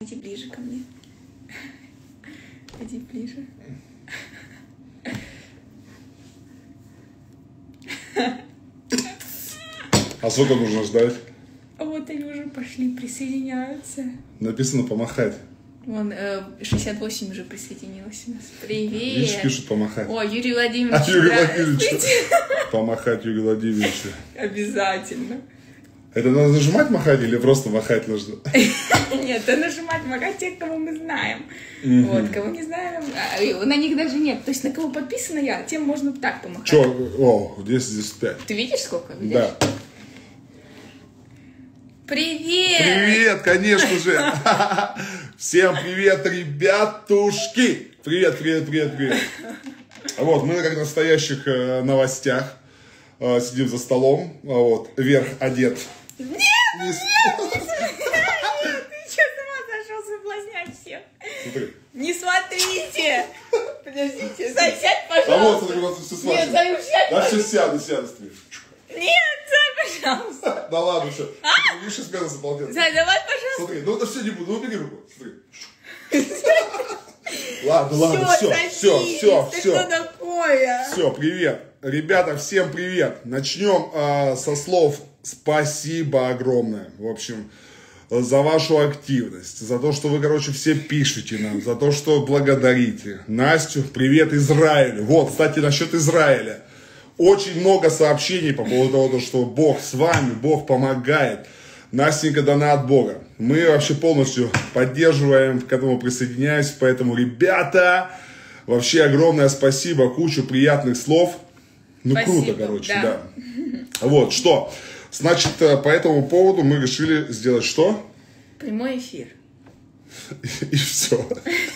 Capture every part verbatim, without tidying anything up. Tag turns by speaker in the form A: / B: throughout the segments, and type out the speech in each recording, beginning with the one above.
A: Иди ближе ко мне. Иди ближе.
B: А сколько нужно ждать?
A: А вот они уже пошли, присоединяются.
B: Написано помахать.
A: Вон, э, шестьдесят восемь уже присоединилась у нас. Привет.
B: Видишь, пишут помахать.
A: О, Юрий Владимирович.
B: А Юрий Владимирович. Помахать Юрию Владимировичу.
A: Обязательно.
B: Это надо нажимать махать или просто махать нужно?
A: Нет, это нажимать махать тех, кого мы знаем. Вот, кого не знаем, на них даже нет. То есть на кого подписана я, тем можно так помахать.
B: Че? О, здесь, здесь пять.
A: Ты видишь сколько? Видишь?
B: Да.
A: Привет!
B: Привет, конечно же. Всем привет, ребятушки. Привет, привет, привет, привет. Вот, мы как в настоящих э, новостях э, сидим за столом. Вот, верх одет.
A: Нет, не нет, нет, нет, ты что, с ума сошел соблазнять всех?
B: Смотри.
A: Не смотрите! Подождите, Зай, сядь,
B: А вот,
A: пожалуйста.
B: смотри, вот все
A: Нет,
B: смотрит.
A: Зай, сядь,
B: Да,
A: пожалуйста.
B: сейчас сяду, сяду, смотри.
A: Нет, Зай, пожалуйста.
B: Да ладно, все. Видишь, сейчас меня заполнил.
A: Зай, давай, пожалуйста.
B: Смотри, ну это все не буду, ну убери руку. Смотри. Ладно, ладно, все, все, все,
A: Ты
B: все.
A: что такое?
B: Все, привет. Ребята, всем привет. Начнем э, со слов спасибо огромное. В общем, за вашу активность, за то, что вы, короче, все пишете нам, за то, что благодарите. Настю, привет Израилю. Вот, кстати, насчет Израиля. Очень много сообщений по поводу того, что Бог с вами, Бог помогает. Настенька дана от Бога. Мы вообще полностью поддерживаем, к этому присоединяюсь. Поэтому, ребята, вообще огромное спасибо, кучу приятных слов. Ну,
A: Спасибо,
B: круто, короче,
A: да.
B: да. Вот, что? Значит, по этому поводу мы решили сделать что?
A: Прямой эфир.
B: И все.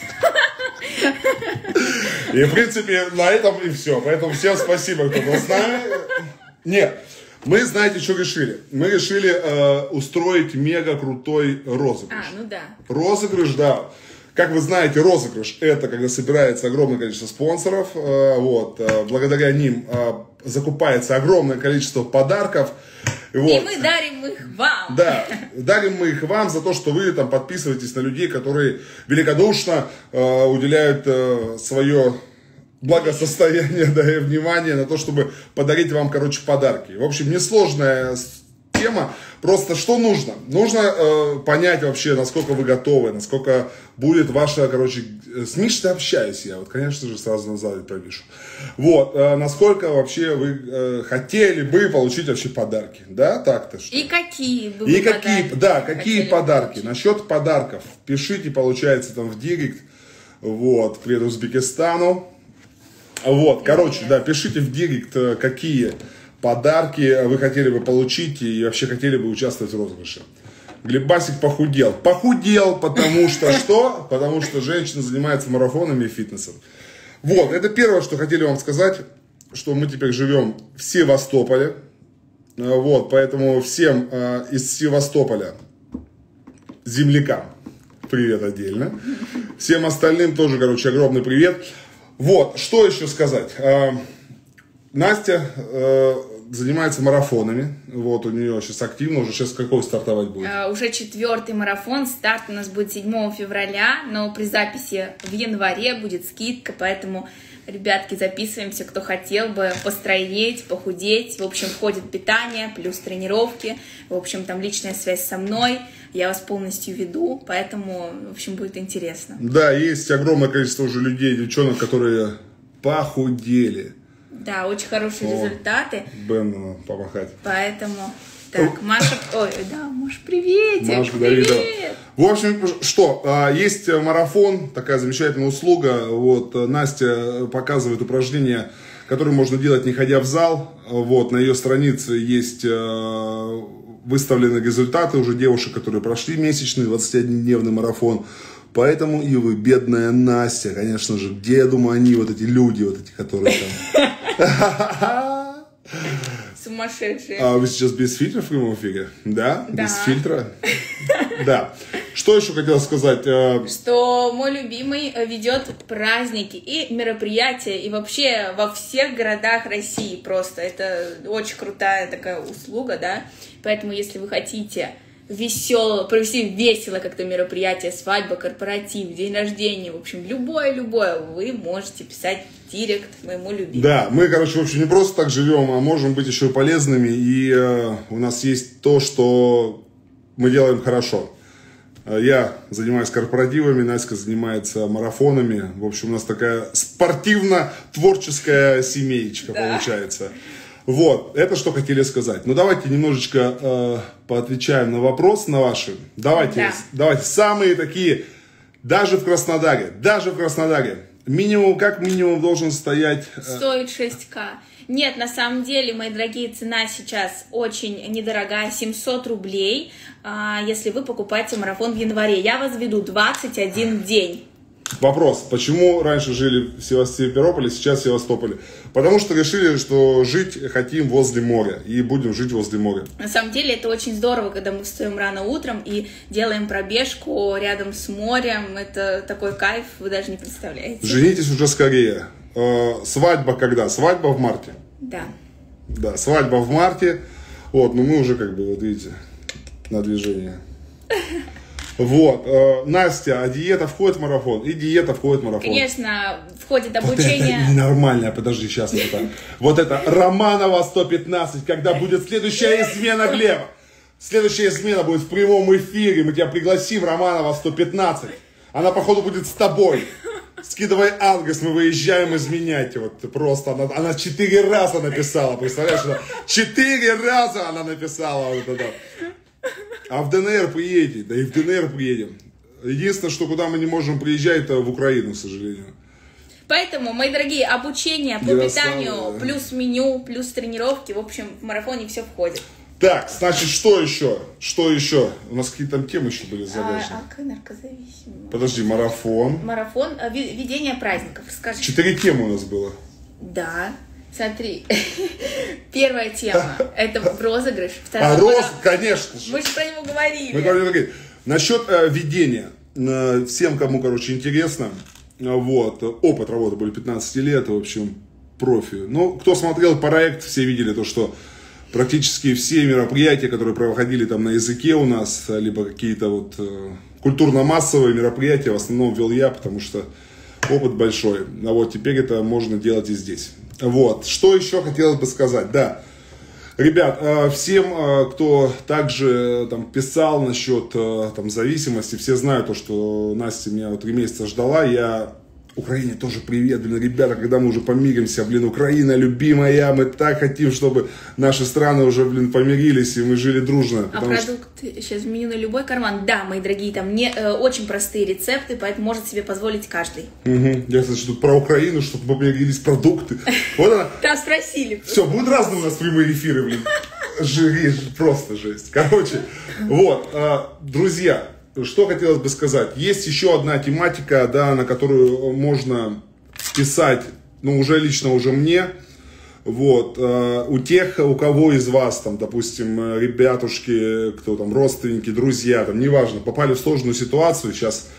B: И, в принципе, на этом и все. Поэтому всем спасибо, кто был с нами. Нет. Мы, знаете, что решили? Мы решили э, устроить мега крутой розыгрыш.
A: А, ну да.
B: Розыгрыш, да. Как вы знаете, розыгрыш — это когда собирается огромное количество спонсоров. Э, вот, э, благодаря ним э, закупается огромное количество подарков. Вот.
A: И мы дарим их вам.
B: Да, дарим мы их вам за то, что вы там подписываетесь на людей, которые великодушно э, уделяют э, свое благосостояние, да, и внимание на то, чтобы подарить вам, короче, подарки. В общем, несложная тема. Просто что нужно? Нужно э, понять вообще, насколько вы готовы, насколько будет ваша, короче, с Мишей общаюсь я, вот, конечно же, сразу назад повешу. Вот, э, насколько вообще вы э, хотели бы получить вообще подарки, да, так-то что?
A: И какие бы
B: И
A: вы
B: какие,
A: подарки
B: да, какие
A: хотели
B: подарки?
A: получить?
B: Насчет подарков. Пишите, получается, там в директ. Вот, привет Узбекистану. Вот, короче, да, пишите в директ, какие подарки вы хотели бы получить и вообще хотели бы участвовать в розыгрыше. Глебасик похудел. Похудел, потому что что? Потому что женщина занимается марафонами и фитнесом. Вот, это первое, что хотели вам сказать, что мы теперь живем в Севастополе. Вот, поэтому всем э, из Севастополя, землякам, привет отдельно. Всем остальным тоже, короче, огромный привет. Вот, что еще сказать. Э, Настя э, занимается марафонами. Вот, у нее сейчас активно, уже сейчас какой стартовать будет?
A: Uh, уже четвертый марафон, старт у нас будет седьмого февраля, но при записи в январе будет скидка, поэтому, ребятки, записываемся, кто хотел бы построить, похудеть. В общем, входит питание, плюс тренировки, в общем, там личная связь со мной, я вас полностью веду, поэтому, в общем, будет интересно.
B: Да, есть огромное количество уже людей, девчонок, которые похудели.
A: Да, очень хорошие
B: О,
A: результаты.
B: Бен, помахать.
A: Поэтому, так, Маша, ой, да, Маш, приветик,
B: Маша
A: привет.
B: Давидова. В общем, что, есть марафон, такая замечательная услуга. Вот, Настя показывает упражнения, которые можно делать, не ходя в зал. Вот, на ее странице есть выставлены результаты уже девушек, которые прошли месячный двадцатидневный марафон. Поэтому и вы, бедная Настя, конечно же, где, я думаю, они, вот эти люди, вот эти, которые там...
A: Сумасшедшие.
B: А вы сейчас без фильтра в прямом эфире? Да?
A: Да.
B: Без фильтра? Да. Что еще хотел сказать?
A: Что мой любимый ведет праздники и мероприятия, и вообще во всех городах России просто. Это очень крутая такая услуга, да. Поэтому, если вы хотите весело, провести весело как-то мероприятие, свадьба, корпоратив, день рождения, в общем, любое-любое, вы можете писать в директ моему любимому.
B: Да, мы, короче, в общем, не просто так живем, а можем быть еще полезными, и э, у нас есть то, что мы делаем хорошо. Я занимаюсь корпоративами, Настя занимается марафонами. В общем, у нас такая спортивно-творческая семеечка да. получается. Вот, это что хотели сказать. Ну, давайте немножечко э, поотвечаем на вопрос на ваши. Давайте, да. давайте, самые такие, даже в Краснодаре, даже в Краснодаре, минимум, как минимум должен стоять...
A: Э... Стоит шесть тысяч. Нет, на самом деле, мои дорогие, цена сейчас очень недорогая, семьсот рублей, если вы покупаете марафон в январе. Я вас веду двадцать один день.
B: Вопрос, почему раньше жили в Симферополе, сейчас в Севастополе? Потому что решили, что жить хотим возле моря, и будем жить возле моря.
A: На самом деле, это очень здорово, когда мы встаем рано утром и делаем пробежку рядом с морем. Это такой кайф, вы даже не представляете.
B: Женитесь уже скорее. Свадьба когда? Свадьба в марте?
A: Да.
B: Да, свадьба в марте. Вот, но мы уже как бы, вот видите, на движении. Вот, Настя, а диета входит в марафон? И диета входит в марафон.
A: Конечно, входит обучение.
B: Вот это ненормально, подожди, сейчас вот это. Вот это Романова сто пятнадцать, когда будет следующая измена, Глеб. Следующая измена будет в прямом эфире. Мы тебя пригласим, Романова сто пятнадцать. Она, походу, будет с тобой. Скидывай адрес, мы выезжаем изменять. Вот просто она, она четыре раза написала, представляешь? Четыре раза она написала вот это. А в ДНР приедете, да и в ДНР приедем. Единственное, что куда мы не можем приезжать, это в Украину, к сожалению.
A: Поэтому, мои дорогие, обучение по питанию, да. плюс меню, плюс тренировки, в общем, в марафоне все входит.
B: Так, значит, что еще? Что еще? У нас какие-то там темы еще были загажены.
A: А, а наркозависимый.
B: Подожди, марафон.
A: Марафон, ведение праздников, расскажи.
B: Четыре темы у нас было.
A: Да, смотри. Первая тема, это розыгрыш.
B: А, розыгрыш, конечно же.
A: Мы же про него говорили.
B: Мы говорили. Насчет э, ведения. Э, всем, кому, короче, интересно, э, вот, опыт работы были пятнадцать лет, в общем, профи. Ну, кто смотрел проект, все видели то, что практически все мероприятия, которые проходили там на языке у нас, либо какие-то вот э, культурно-массовые мероприятия, в основном вел я, потому что опыт большой. А вот теперь это можно делать и здесь. Вот. Что еще хотелось бы сказать? Да. Ребят, э, всем, э, кто также там писал насчет э, там зависимости, все знают то, что Настя меня вот три месяца ждала. Я Украине тоже привет, блин, ребята, когда мы уже помиримся, блин, Украина любимая, мы так хотим, чтобы наши страны уже, блин, помирились, и мы жили дружно.
A: А продукты что... сейчас в меню на любой карман? Да, мои дорогие, там не, э, очень простые рецепты, поэтому может себе позволить каждый.
B: Угу. Я, кстати, тут про Украину, чтобы помирились продукты. Вот она.
A: Там спросили.
B: Все, будут разные у нас прямые эфиры, блин. Жесть, просто жесть. Короче, вот, друзья. Что хотелось бы сказать? Есть еще одна тематика, да, на которую можно писать, ну, уже лично уже мне. Вот. У тех, у кого из вас, там, допустим, ребятушки, кто там, родственники, друзья, там, неважно, попали в сложную ситуацию. Сейчас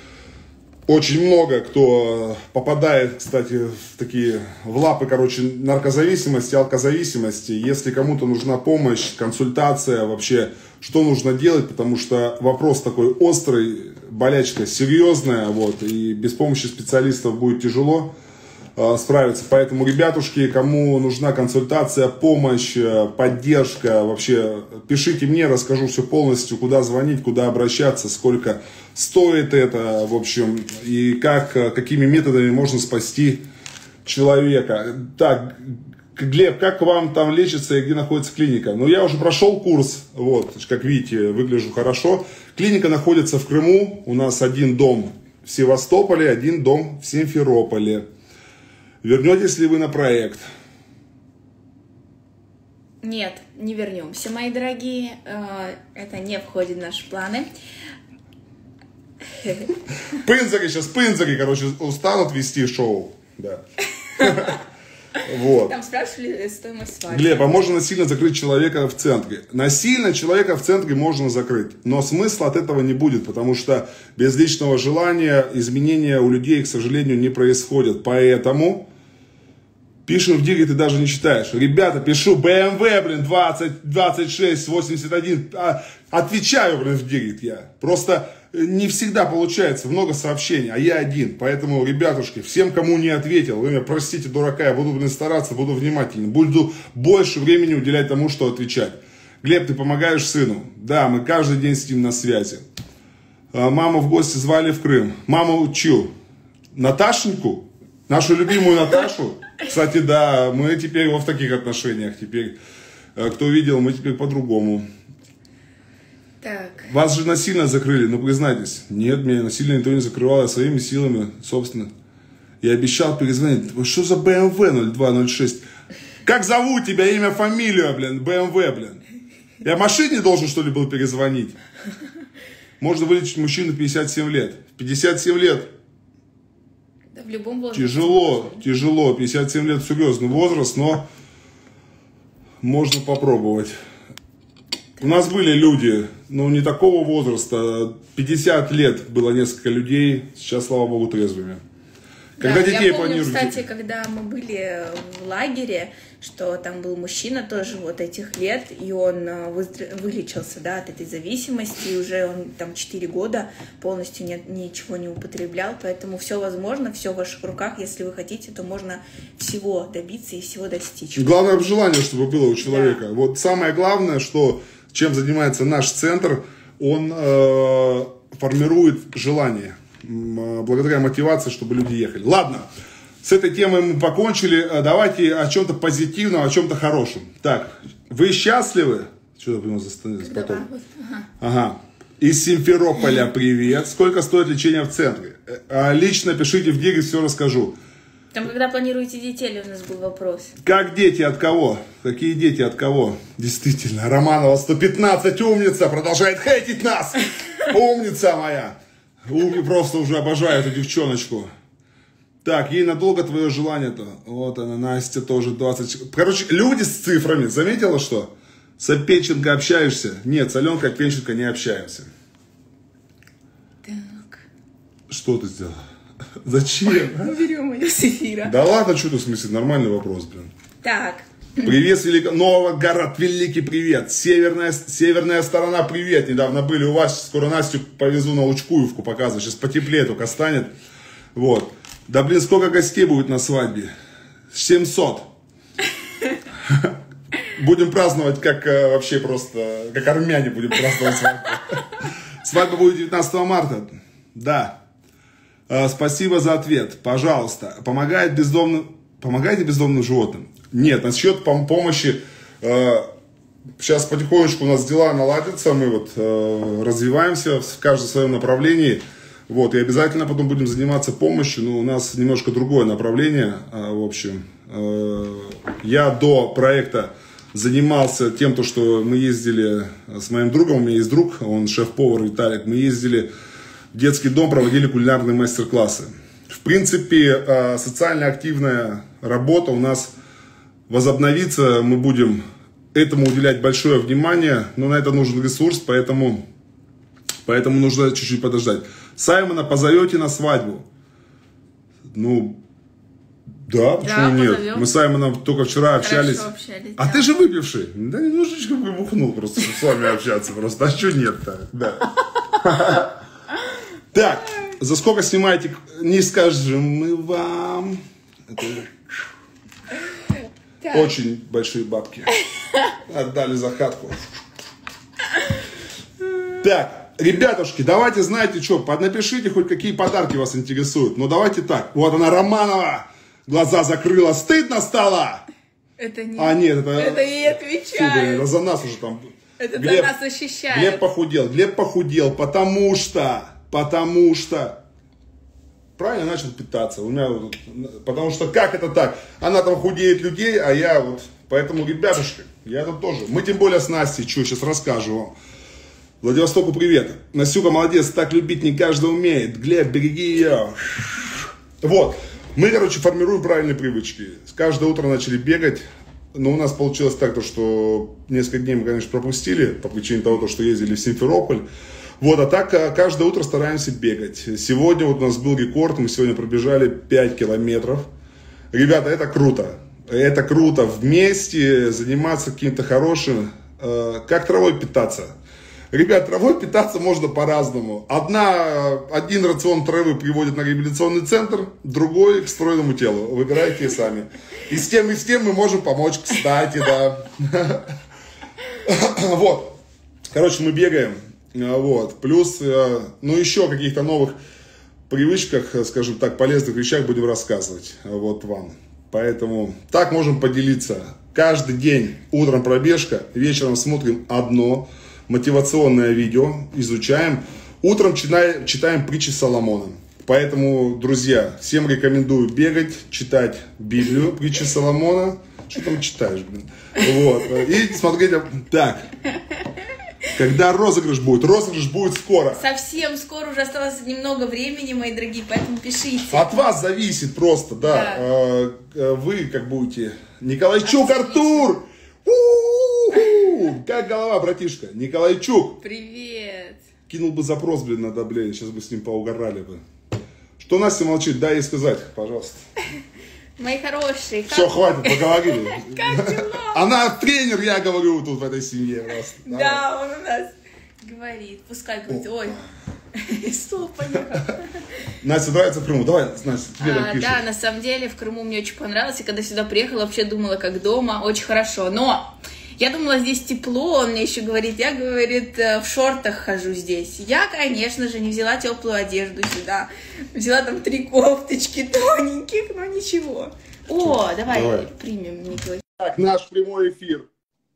B: очень много кто попадает, кстати, в такие, в лапы, короче, наркозависимости, алкозависимости. Если кому-то нужна помощь, консультация, вообще, что нужно делать, потому что вопрос такой острый, болячка серьезная, вот, и без помощи специалистов будет тяжело э, справиться. Поэтому, ребятушки, кому нужна консультация, помощь, поддержка, вообще, пишите мне, расскажу все полностью, куда звонить, куда обращаться, сколько стоит это, в общем, и как, какими методами можно спасти человека. Так, Глеб, как вам там лечится и где находится клиника? Ну, я уже прошел курс, вот, как видите, выгляжу хорошо. Клиника находится в Крыму, у нас один дом в Севастополе, один дом в Симферополе. Вернетесь ли вы на проект?
A: Нет, не вернемся, мои дорогие, это не входит в наши планы.
B: Пынзари сейчас, пынзари, короче, устанут вести шоу, да. Вот.
A: Там спрашивали стоимость свадьбы.
B: Глеб, а можно насильно закрыть человека в центре? Насильно человека в центре можно закрыть, но смысла от этого не будет, потому что без личного желания изменения у людей, к сожалению, не происходят. Поэтому Пишем в директ, ты даже не читаешь. Ребята, пишу бэ эм вэ, блин, двадцать, двадцать шесть, восемьдесят один. А, отвечаю, блин, в директ я. Просто не всегда получается, много сообщений, а я один. Поэтому, ребятушки, всем, кому не ответил, вы меня простите, дурака, я буду, блин, стараться, буду внимательнее. Буду больше времени уделять тому, что отвечать. Глеб, ты помогаешь сыну? Да, мы каждый день с ним на связи. Маму в гости звали в Крым. Маму чью? Наташеньку? Нашу любимую Наташу? Кстати, да, мы теперь вот в таких отношениях. Теперь, кто видел, мы теперь по-другому.
A: Так.
B: Вас же насильно закрыли, ну признайтесь. Нет, меня насильно никто не закрывал, я своими силами, собственно. Я обещал перезвонить. Что за бэ эм вэ ноль два ноль шесть? Как зовут тебя, имя, фамилию, блин, бэ эм вэ, блин? Я машине должен, что ли, был перезвонить? Можно вылечить мужчину пятьдесят семь лет. пятьдесят семь лет.
A: Да, в любом возрасте.
B: Тяжело, тяжело. пятьдесят семь лет серьезный возраст, но можно попробовать. У нас были люди, ну не такого возраста, пятьдесят лет было несколько людей, сейчас, слава богу, трезвыми. Когда
A: да,
B: детей
A: я помню,
B: планируете...
A: кстати, когда мы были в лагере, что там был мужчина тоже вот этих лет, и он выздор... вылечился, да, от этой зависимости, и уже он там четыре года полностью не, ничего не употреблял, поэтому все возможно, все в ваших руках, если вы хотите, то можно всего добиться и всего достичь.
B: Главное желание, чтобы было у человека.
A: Да.
B: Вот самое главное, что чем занимается наш центр, он э, формирует желание. Благодаря мотивации, чтобы люди ехали. Ладно, с этой темой мы покончили. Давайте о чем-то позитивном, о чем-то хорошем. Так, вы счастливы? Что ты остановилась потом? Ага. ага. Из Симферополя привет. Сколько стоит лечение в центре? Лично пишите в директ, все расскажу.
A: Там, когда планируете детей, у нас был вопрос.
B: Как дети, от кого? Какие дети, от кого? Действительно, Романова сто пятнадцать, умница, продолжает хейтить нас. Умница моя. Уми просто уже обожаю эту девчоночку. Так, ей надолго твое желание-то. Вот она, Настя тоже двадцать. Короче, люди с цифрами. Заметила, что? С Опеченко общаешься? Нет, с Аленкой Опеченко не общаемся.
A: Так.
B: Что ты сделала? Зачем?
A: Берем ее с эфира.
B: Да ладно, что ты в смысле? Нормальный вопрос, блин.
A: Так.
B: Привет, Велик... Новгород, великий привет. Северная, северная сторона, привет. Недавно были у вас, скоро Настю повезу на Лучкуевку показывать. Сейчас потеплее только станет. Вот. Да блин, сколько гостей будет на свадьбе? семьсот. Будем праздновать, как вообще просто, как армяне будем праздновать свадьбу. Свадьба будет девятнадцатого марта. Да. Спасибо за ответ. Пожалуйста. Помогает бездомным... Помогаете бездомным животным? Нет, насчет помощи, э, сейчас потихонечку у нас дела наладятся, мы вот э, развиваемся в каждом своем направлении, вот, и обязательно потом будем заниматься помощью, но у нас немножко другое направление, э, в общем, э, я до проекта занимался тем, то, что мы ездили с моим другом, у меня есть друг, он шеф-повар Виталик, мы ездили в детский дом, проводили кулинарные мастер-классы. В принципе, э, социально активная работа у нас возобновится, мы будем этому уделять большое внимание, но на это нужен ресурс, поэтому, поэтому нужно чуть-чуть подождать. Саймона позовете на свадьбу? Ну, да, почему
A: да,
B: нет?
A: позовем.
B: Мы с Саймоном только вчера общались.
A: общались
B: а
A: да.
B: ты же выпивший? Да немножечко выбухнул просто, чтобы с вами общаться просто. А что нет-то? Да. Так, за сколько снимаете? Не скажем мы вам. Это... Очень большие бабки. Отдали за хатку. Так, ребятушки, давайте, знаете что, напишите хоть какие подарки вас интересуют. Но давайте так. Вот она, Романова, глаза закрыла. Стыдно стало?
A: Это не...
B: А, нет, это...
A: Это ей отвечает.
B: Это за нас уже там...
A: Это
B: Глеб,
A: за нас защищает.
B: Глеб похудел. Глеб похудел, потому что... Потому что... Правильно начал питаться. У меня, потому что как это так? Она там худеет людей, а я вот... Поэтому, ребятушки, я тут тоже. Мы тем более с Настей, что сейчас расскажу вам. Владивостоку привет. Настюка молодец, так любить не каждый умеет. Глеб, береги ее. Вот. Мы, короче, формируем правильные привычки. Каждое утро начали бегать. Но у нас получилось так, что несколько дней мы, конечно, пропустили. По причине того, что ездили в Симферополь. Вот, а так каждое утро стараемся бегать. Сегодня вот у нас был рекорд, мы сегодня пробежали пять километров. Ребята, это круто. Это круто. Вместе заниматься каким-то хорошим. Э, как травой питаться? Ребят, травой питаться можно по-разному. Одна, один рацион травы приводит на реабилитационный центр, другой к стройному телу. Выбирайте сами. И с тем, и с тем мы можем помочь, кстати, да. Вот. Короче, мы бегаем. Вот. Плюс, ну, еще о каких-то новых привычках, скажем так, полезных вещах будем рассказывать. Вот вам. Поэтому так можем поделиться. Каждый день утром пробежка, вечером смотрим одно мотивационное видео, изучаем. Утром читаем, читаем притчи Соломона. Поэтому, друзья, всем рекомендую бегать, читать Библию, притчи Соломона. Что там читаешь, блин? Вот. И смотреть. Так. Когда розыгрыш будет? Розыгрыш будет скоро.
A: Совсем скоро, уже осталось немного времени, мои дорогие, поэтому пишите.
B: От вас зависит просто, да. да. Вы как будете. Николайчук Артур! У-у-у-у! Как голова, братишка? Николайчук.
A: Привет.
B: Кинул бы запрос, блин, на давление. Сейчас бы с ним поугорали бы. Что Настя молчит? Дай ей сказать, пожалуйста.
A: Мои хорошие.
B: Как... Все, хватит, поговорили.
A: Как дела?
B: Она тренер, я говорю, тут в этой семье. Просто.
A: Да, он у нас говорит. Пускай говорит. Ой, что поехал.
B: Настя, нравится в Крыму? Давай, Настя, тебе
A: а,
B: там пишет.
A: Да, на самом деле в Крыму мне очень понравилось. И когда сюда приехала, вообще думала, как дома. Очень хорошо. Но я думала, здесь тепло. Он мне еще говорит, я, говорит, в шортах хожу здесь. Я, конечно же, не взяла теплую одежду сюда. Взяла там три кофточки тоненьких, но ничего. О, давай, давай. примем, Николай.
B: Так, наш прямой эфир.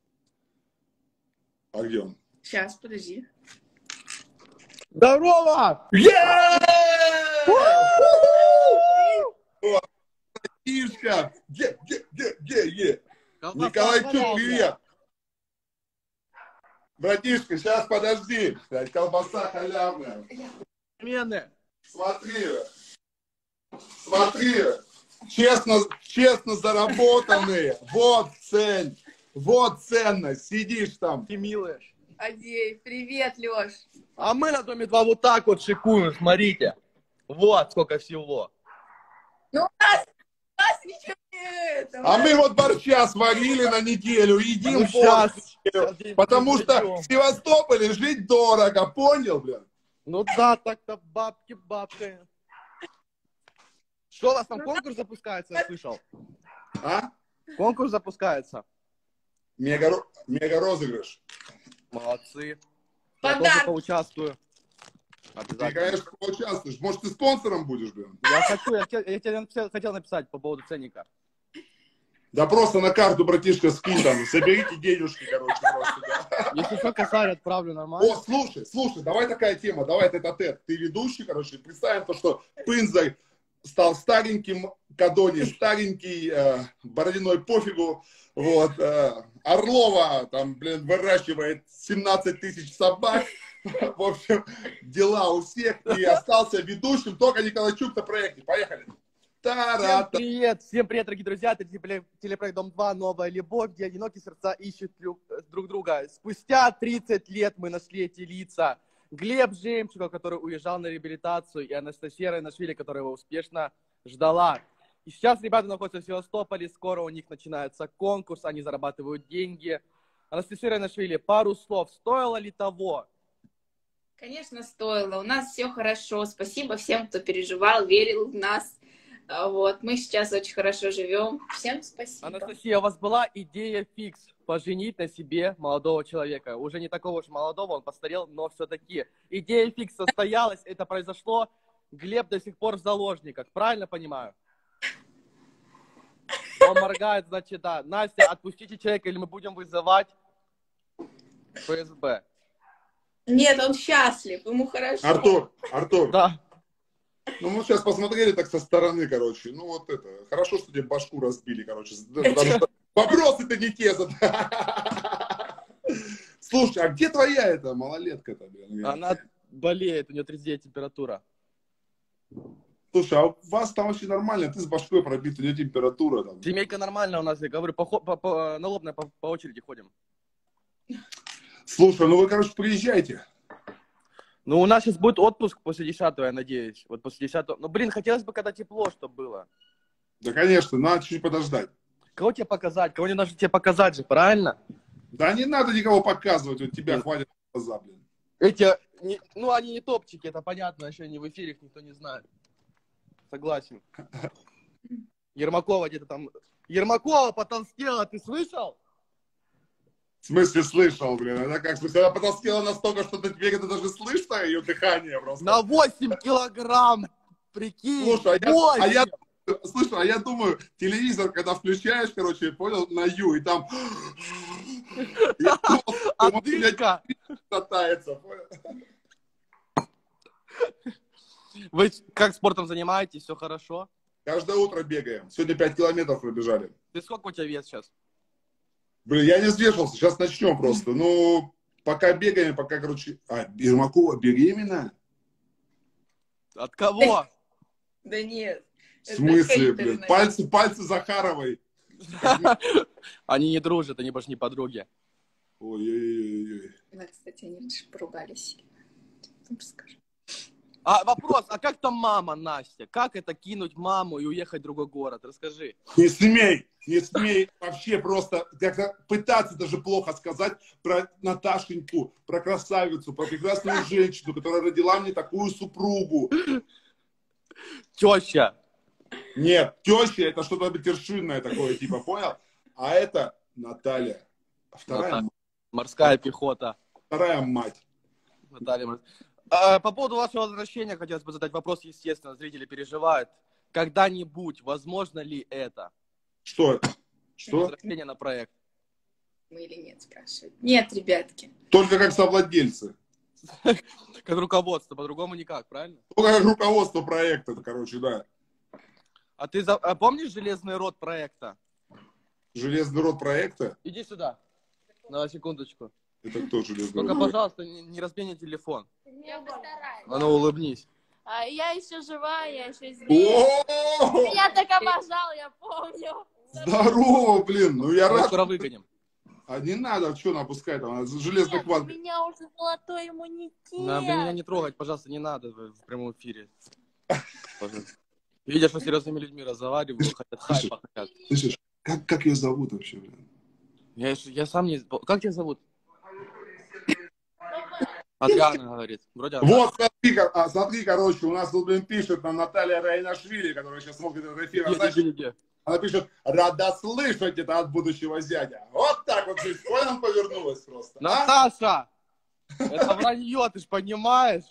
B: А где он?
A: Сейчас, подожди.
C: Здорово!
B: Тишка! Е, е, е, е, е. Николайчук, привет! Братишка, сейчас подожди. Колбаса халявная. Смотри. Смотри. Честно, честно заработанные. Вот цель. Вот ценность. Сидишь там.
C: Ты милаешь.
A: Адей, привет, Леш.
C: А мы на Доме два вот так вот шикуем, смотрите. Вот сколько всего.
A: Ну, у нас, у нас ничего нет.
B: А мы вот борща сварили на неделю, едим
C: ну, сейчас, сейчас
B: потому что идем. В Севастополе жить дорого, понял, блин?
C: Ну да, так-то бабки, бабки. Что у вас там, ну, конкурс да. запускается, я слышал?
B: А?
C: Конкурс запускается.
B: Мега, мега розыгрыш.
C: Молодцы.
A: Подарок.
C: Я тоже поучаствую.
B: Ты, конечно, поучаствуешь. Может, ты спонсором будешь, блин?
C: Я хочу, я, я, я тебе хотел написать по поводу ценника.
B: Да просто на карту, братишка, скинь там, соберите денежки, короче, просто, да.
C: Если что, косарь отправлю нормально.
B: О, слушай, слушай, давай такая тема, давай тет-а-тет. Ты ведущий, короче, представим то, что Пынза стал стареньким, Кадони старенький, э, Бородиной пофигу, вот, э, Орлова, там, блин, выращивает семнадцать тысяч собак, в общем, дела у всех, и остался ведущим только Николайчук на проекте. Поехали.
C: Всем привет, всем привет, дорогие друзья, это телепроект Дом два, новая любовь, где одинокие сердца ищут друг друга. Спустя тридцать лет мы нашли эти лица. Глеб Жемчугов, который уезжал на реабилитацию, и Анастасия Райнашвили, которая его успешно ждала. И сейчас ребята находятся в Севастополе, скоро у них начинается конкурс, они зарабатывают деньги. Анастасия Райнашвили, пару слов, стоило ли того?
A: Конечно, стоило. У нас все хорошо. Спасибо всем, кто переживал, верил в нас. Вот, мы сейчас очень хорошо живем. Всем спасибо.
C: Анастасия, у вас была идея фикс поженить на себе молодого человека. Уже не такого уж молодого, он постарел, но все-таки. Идея фикс состоялась, это произошло. Глеб до сих пор в заложниках, правильно понимаю? Он моргает, значит, да. Настя, отпустите человека, или мы будем вызывать ФСБ.
A: Нет, он счастлив, ему хорошо.
B: Артур, Артур.
C: Да.
B: Ну, мы сейчас посмотрели так со стороны, короче. Ну, вот это. Хорошо, что тебе башку разбили, короче. Потому что вопросы-то не те задали. Слушай, а где твоя эта малолетка-то?
C: Она болеет, у нее тридцать девять температура.
B: Слушай, а у вас там вообще нормально? Ты с башкой пробит, у нее температура там.
C: Семейка нормальная у нас, я говорю, по, по, по, на лобное по, по очереди ходим.
B: Слушай, ну вы, короче, приезжайте.
C: Ну, у нас сейчас будет отпуск после десятого, я надеюсь. Вот после десятого. Ну, блин, хотелось бы, когда тепло, чтобы было.
B: Да, конечно, надо чуть-чуть подождать.
C: Кого тебе показать? Кого не нужно тебе показать же, правильно?
B: Да не надо никого показывать, вот тебя хватит глаза, блин.
C: Эти, не, ну, они не топчики, это понятно, еще не в эфире, их никто не знает. Согласен. Ермакова где-то там... Ермакова потолстела, ты слышал?
B: В смысле слышал, блин? Она как, в смысле, она потолстела настолько, что теперь это даже слышно, ее дыхание просто.
C: На восемь килограмм, прикинь.
B: Слушай, а я, а я, слушай, а я думаю, телевизор, когда включаешь, короче, понял, на Ю, и там...
C: Отдышка.
B: Катается, понял?
C: Вы как спортом занимаетесь? Все хорошо?
B: Каждое утро бегаем. Сегодня пять километров пробежали.
C: Ты сколько у тебя вес сейчас?
B: Блин, я не взвешивался, сейчас начнем просто. Ну, пока бегаем, пока, короче... А, Ермакова беременна?
C: От кого?
A: Да нет.
B: В смысле, блин? Пальцы, пальцы Захаровой.
C: Они не дружат, они больше не подруги.
B: Ой-ой-ой.
A: Да, кстати, они поругались. Расскажи.
C: А вопрос, а как там мама, Настя? Как это кинуть маму и уехать в другой город? Расскажи.
B: Не смей, не смей вообще просто как-то пытаться даже плохо сказать про Наташеньку, про красавицу, про прекрасную женщину, которая родила мне такую супругу.
C: Теща.
B: Нет, теща это что-то матершинное такое, типа, понял? А это Наталья. Вторая
C: Наталья.
B: мать.
C: Морская пехота.
B: Вторая мать.
C: Наталья. А, по поводу вашего возвращения хотелось бы задать вопрос, естественно, зрители переживают. Когда-нибудь возможно ли это?
B: Что это? Что?
C: Возвращение на проект.
A: Мы или нет, спрашивают. Нет, ребятки.
B: Только как совладельцы.
C: Как руководство, по-другому никак, правильно?
B: Только как руководство проекта, короче, да.
C: А ты за... а помнишь железный род проекта?
B: Железный род проекта?
C: Иди сюда. На секундочку.
B: Это кто железный
C: Только,
B: род?
C: пожалуйста, не, не разбей мне телефон.
D: Я постараюсь.
C: А ну, улыбнись.
D: А я еще жива, я еще здесь.
B: О!
D: Я так обожал, я помню.
B: Здорово, блин. Ну я
C: Мы
B: рад.
C: скоро выгоним.
B: А не надо, что напускать там, железный
D: Нет, у
B: хват.
D: меня уже золотой иммунитет.
C: Надо меня не трогать, пожалуйста, не надо в, в прямом эфире. Пожалуйста. Видишь, что с серьезными людьми разговариваю, хотят хайпа, хотят.
B: Слышишь, как, как ее зовут вообще, блин?
C: Я, ещё- я сам не... Как тебя зовут? Адриана говорит. Вроде Адриана.
B: Вот, смотри, ка- а, смотри, короче, у нас тут, блин, пишет нам Наталья Райнашвили, которая сейчас смотрит этот эфир.
C: Где,
B: Знаешь,
C: где, где?
B: она пишет, рада слышать это от будущего зятя. Вот так вот жизнь, понял, повернулась просто. а?
C: Наташа! Это вранье, ты ж понимаешь?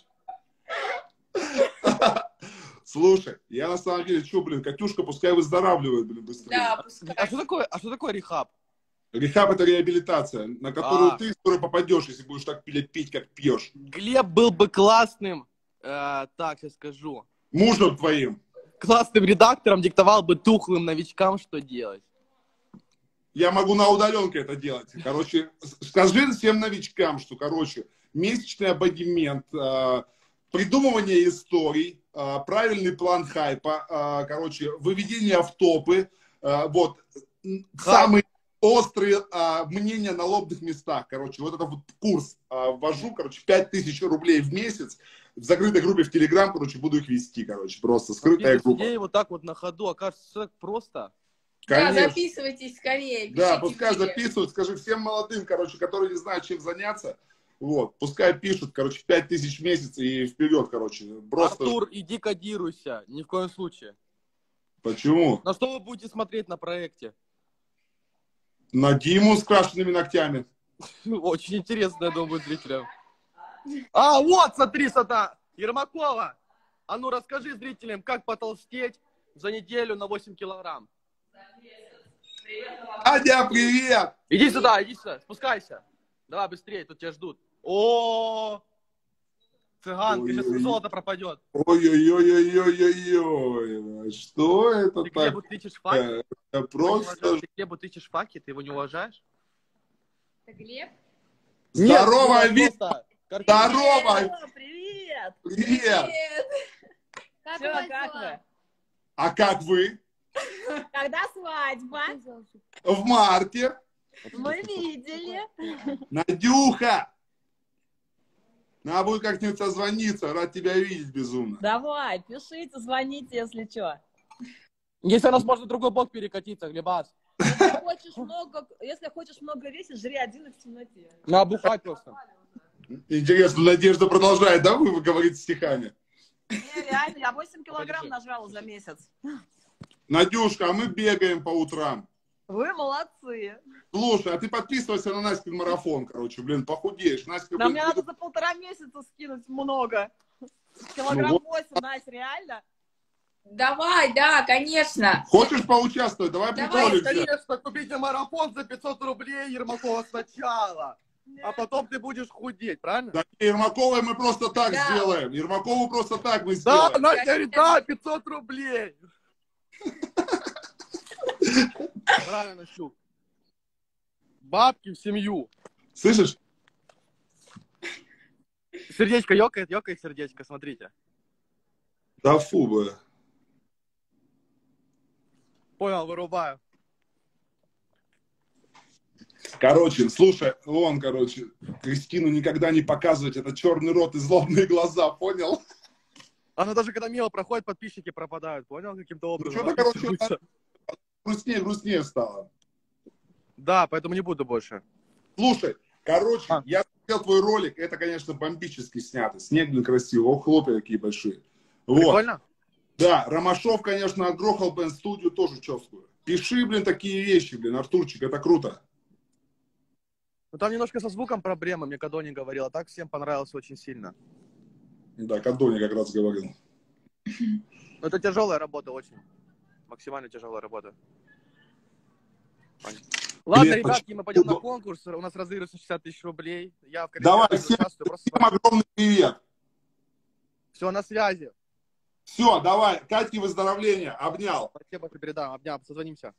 B: Слушай, я на самом деле, что, блин, Катюшка, пускай выздоравливает, блин, быстрее.
A: Да, пускай.
C: А что такое, а что такое рехаб?
B: Рехаб — это реабилитация, на которую
C: А.
B: ты скоро попадешь, если будешь так пить, пить как пьешь.
C: Глеб был бы классным, э, так я скажу,
B: Мужем твоим.
C: классным редактором, диктовал бы тухлым новичкам, что делать.
B: Я могу на удаленке это делать. Короче, с- скажи всем новичкам, что, короче, месячный абонемент, э, придумывание историй, э, правильный план хайпа, э, короче, выведение в топы, э, вот, м, самые острые э, мнения на лобных местах, короче, вот это вот курс э, ввожу, короче, пять тысяч рублей в месяц, в закрытой группе в Телеграм, короче, буду их вести, короче, просто скрытая
C: Видишь,
B: группа.
C: идеи вот так вот на ходу, окажется, так просто.
A: Да,
B: Конечно.
A: записывайтесь скорее.
B: Да,
A: пишите
B: пускай
A: мне.
B: записывают, скажи всем молодым, короче, которые не знают, чем заняться, вот, пускай пишут, короче, пять тысяч в месяц и вперед, короче, просто...
C: Артур, иди кодируйся, ни в коем случае.
B: Почему?
C: На что вы будете смотреть на проекте?
B: На Диму с крашенными ногтями.
C: Очень интересно, я думаю, зрителям. А, вот, смотри, сата, Ермакова. А ну, расскажи зрителям, как потолстеть за неделю на восемь килограмм.
B: Адя, привет!
C: Иди сюда, иди сюда, спускайся. Давай быстрее, тут тебя ждут. О, цыганка, сейчас
B: Ой-ой-ой.
C: золото пропадет.
B: Ой-ой-ой-ой-ой-ой, что это
C: Ты
B: так?
C: Глебу тычешь факи?
B: Это
C: Ты его не
B: просто
C: уважаешь? Ты Глебу тычешь факи, ты его не уважаешь?
A: Это Глеб?
B: здорово,
C: Нет,
B: Вик!
C: просто картина.
B: Здорово!
E: Привет!
B: Привет!
D: Как
E: Всё,
D: у вас
E: как
D: дела?
E: вы?
B: А как вы?
E: Когда свадьба?
B: В марте?
E: Мы видели.
B: Надюха! Надо будет как-нибудь созвониться, рад тебя видеть безумно.
E: Давай, пишите, звоните, если что.
C: Если у нас можно в другой бок перекатиться, Глебас.
E: Если хочешь много, если хочешь много весить, жри один и в темноте.
C: На бухать просто.
B: Интересно, Надежда продолжает, да, вы говорите стихами?
E: Не, реально, я восемь килограмм нажрала за месяц.
B: Надюшка, а мы бегаем по утрам.
E: Вы молодцы.
B: Слушай, а ты подписывайся на Настин марафон, короче, блин, похудеешь. Настя,
E: Нам
B: блин,
E: мне надо за полтора месяца скинуть много. Килограмм
B: Ну вот.
E: восемь, Настя, реально?
A: Давай, да, конечно.
B: Хочешь поучаствовать? Давай
A: Давай,
B: приколимся.
C: Конечно, купите марафон за пятьсот рублей Ермакова сначала. А потом ты будешь худеть, правильно?
B: Да, Ермаковой мы просто так
A: Да.
B: сделаем. Ермакову просто так мы
C: Да,
B: сделаем.
C: Настя говорит, да, пятьсот рублей. Правильно, Щук. Бабки в семью.
B: Слышишь?
C: Сердечко ёкает, ёкает сердечко, смотрите.
B: Да фу бы.
C: Понял, вырубаю.
B: Короче, слушай, вон, короче, Кристину никогда не показывать, это черный рот и злобные глаза, понял?
C: Она даже когда мимо проходит, подписчики пропадают, понял? Каким-то
B: Ну,
C: образом.
B: что-то, короче, грустнее, грустнее стало.
C: Да, поэтому не буду больше.
B: Слушай, короче,
C: А.
B: я смотрел твой ролик, это, конечно, бомбически снято. Снег, блин, красивый, ох, хлопья какие большие. Вот.
C: Прикольно?
B: Да, Ромашов, конечно, отгрохал, блин, студию тоже четкую. Пиши, блин, такие вещи, блин, Артурчик, это круто.
C: Ну там немножко со звуком проблемы, мне Кадони говорил, а так всем понравилось очень сильно.
B: Да, Кадони как раз говорил.
C: Но это тяжелая работа очень. Максимально тяжелая работа. Ладно,
B: Привет,
C: ребятки,
B: почему?
C: мы пойдем на конкурс, у нас разыгрывается шестьдесят тысяч рублей. Я в
B: Давай,
C: коллекционе
B: всем,
C: участвую, просто...
B: всем огромный привет.
C: Все, на связи.
B: Все, давай, Катьке выздоровления, обнял.
C: Спасибо, что передам, обнял, созвонимся.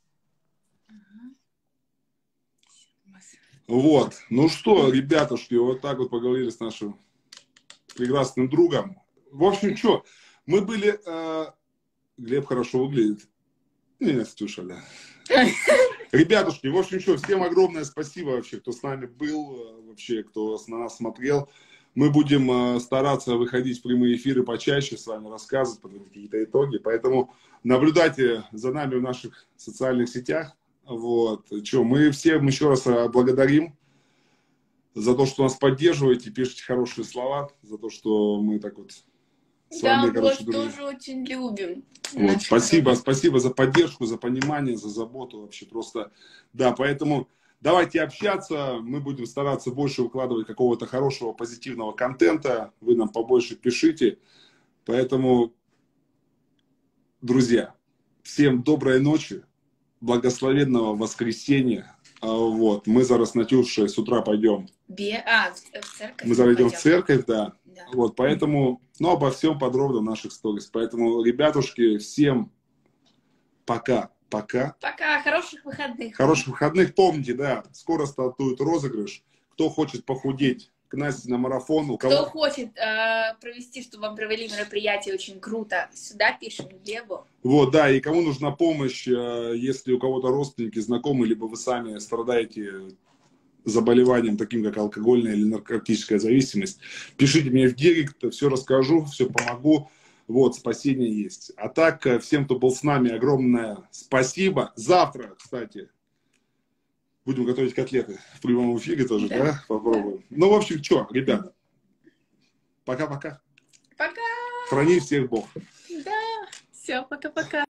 B: Вот, ну что, ребятушки, вот так вот поговорили с нашим прекрасным другом. В общем, что, мы были... Э... Глеб хорошо выглядит. Не, Настюша, да. Ребятушки, в общем, что, всем огромное спасибо вообще, кто с нами был, вообще, кто на нас смотрел. Мы будем стараться выходить в прямые эфиры почаще, с вами рассказывать, подводить какие-то итоги. Поэтому наблюдайте за нами в наших социальных сетях. Вот. Че, мы всем еще раз благодарим за то, что нас поддерживаете, пишите хорошие слова, за то, что мы так вот с
A: Да,
B: вами,
A: мы
B: короче,
A: вас
B: дружим.
A: тоже очень любим.
B: Вот,
A: Наш
B: спасибо,
A: народ.
B: спасибо за поддержку, за понимание, за заботу вообще просто. Да, поэтому давайте общаться, мы будем стараться больше выкладывать какого-то хорошего, позитивного контента, вы нам побольше пишите. Поэтому, друзья, всем доброй ночи, благословенного воскресенья. А, Вот, мы зараз на Тюрше с утра пойдем.
A: Бе... А, в, в церковь.
B: Мы зайдем в
A: пойдем.
B: церковь, да.
A: Да.
B: Вот, поэтому, ну, обо всем подробно в наших сторис. Поэтому, ребятушки, всем пока, пока.
A: Пока, хороших выходных.
B: Хороших выходных. Помните, да, скоро стартует розыгрыш. Кто хочет похудеть к Насте на марафон, у кого...
A: Кто хочет э, провести, чтобы вам провели мероприятие очень круто, сюда пишем Глебу.
B: Вот, да, и кому нужна помощь, э, если у кого-то родственники, знакомые, либо вы сами страдаете заболеванием, таким как алкогольная или наркотическая зависимость, пишите мне в директ, все расскажу, все помогу. Вот, спасение есть. А так, всем, кто был с нами, огромное спасибо. Завтра, кстати, будем готовить котлеты в прямом эфире тоже, да? да? Попробуем. Ну, в общем, что, ребята, пока-пока.
A: Пока.
B: Храни всех Бог.
A: Да, все, пока-пока.